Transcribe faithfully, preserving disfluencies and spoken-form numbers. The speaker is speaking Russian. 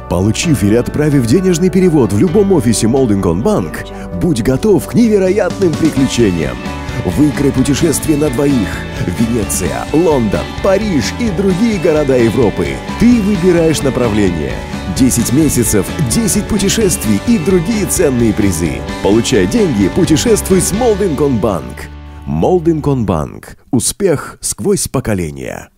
Получив или отправив денежный перевод в любом офисе Молдинкон Банк, будь готов к невероятным приключениям. Выиграй путешествие на двоих. Венеция, Лондон, Париж и другие города Европы. Ты выбираешь направление. десять месяцев, десять путешествий и другие ценные призы. Получай деньги, путешествуй с Молдинкон Банк. Молдинкон Банк. Успех сквозь поколения.